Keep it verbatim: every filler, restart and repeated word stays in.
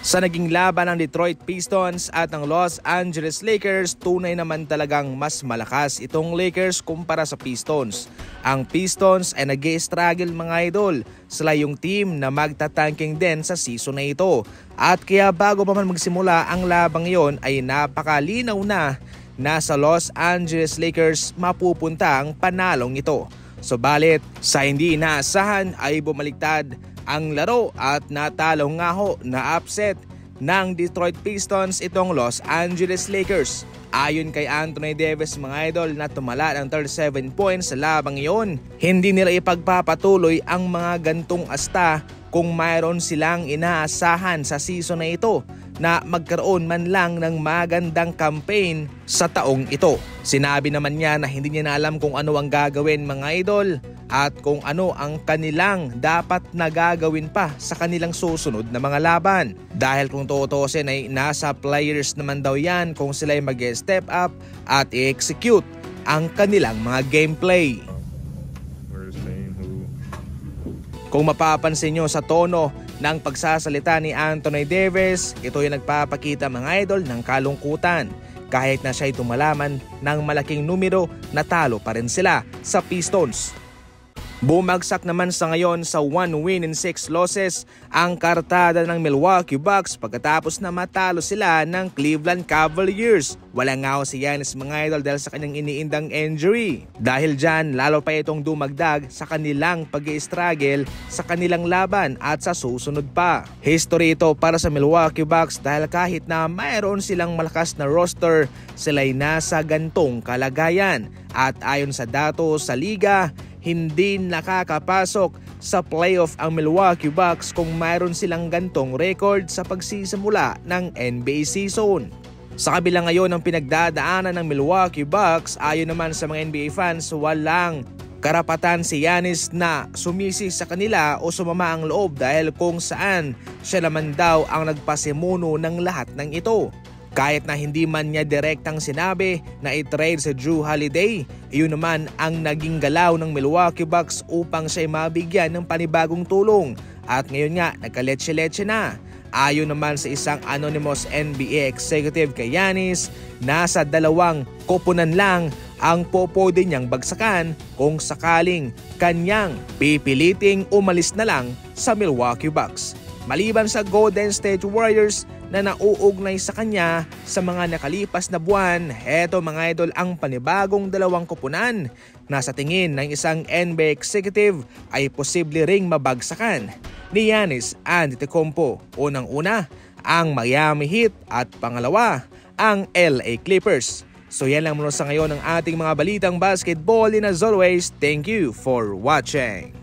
Sa naging laban ng Detroit Pistons at ng Los Angeles Lakers, tunay naman talagang mas malakas itong Lakers kumpara sa Pistons. Ang Pistons ay nag-i-struggle mga idol, sila yung team na magtatanking din sa season na ito. At kaya bago pa man magsimula ang labang yon ay napakalinaw na na sa Los Angeles Lakers mapupunta ang panalong ito. Subalit sa hindi inaasahan ay bumaliktad ang laro at natalo nga ho na upset ng Detroit Pistons itong Los Angeles Lakers. Ayon kay Anthony Davis mga idol na tumala ng thirty-seven points sa labang iyon, hindi nila ipagpapatuloy ang mga gantong asta kung mayroon silang inaasahan sa season na ito na magkaroon man lang ng magandang campaign sa taong ito. Sinabi naman niya na hindi niya na alam kung ano ang gagawin mga idol at kung ano ang kanilang dapat na gagawin pa sa kanilang susunod na mga laban. Dahil kung tutuusin ay nasa players naman daw yan kung sila ay mag-step up at i-execute ang kanilang mga gameplay. Kung mapapansin nyo sa tono ng pagsasalita ni Anthony Davis, ito yung nagpapakita mga idol ng kalungkutan. Kahit na siya'y tumalaman ng malaking numero, natalo pa rin sila sa Pistons. Bumagsak naman sa ngayon sa one win and six losses ang kartada ng Milwaukee Bucks pagkatapos na matalo sila ng Cleveland Cavaliers. Wala nga si Giannis mga idol dahil sa kanyang iniindang injury. Dahil dyan, lalo pa itong dumagdag sa kanilang pag-i-struggle sa kanilang laban at sa susunod pa. History ito para sa Milwaukee Bucks dahil kahit na mayroon silang malakas na roster, sila'y nasa gantong kalagayan. At ayon sa datos sa liga, hindi nakakapasok sa playoff ang Milwaukee Bucks kung mayroon silang gantong record sa pagsisimula ng N B A season. Sa kabila ngayon ng pinagdadaanan ng Milwaukee Bucks, ayon naman sa mga N B A fans, walang karapatan si Giannis na sumisi sa kanila o sumama ang loob dahil kung saan siya naman daw ang nagpasimuno ng lahat ng ito. Kahit na hindi man niya direktang sinabi na i-trade si Jrue Holiday, iyon naman ang naging galaw ng Milwaukee Bucks upang siya mabigyan ng panibagong tulong. At ngayon nga, nagkaletse-letse na. Ayon naman sa isang anonymous N B A executive kay Giannis, nasa dalawang koponan lang ang popode niyang bagsakan kung sakaling kanyang pipiliting umalis na lang sa Milwaukee Bucks. Maliban sa Golden State Warriors na nauugnay sa kanya sa mga nakalipas na buwan, heto mga idol ang panibagong dalawang koponan na sa tingin ng isang N B A executive ay posible ring mabagsakan ni Giannis Antetokounmpo. Unang-una ang Miami Heat at pangalawa ang L A Clippers. So yan lang muna sa ngayon ang ating mga balitang basketball, and as always, thank you for watching.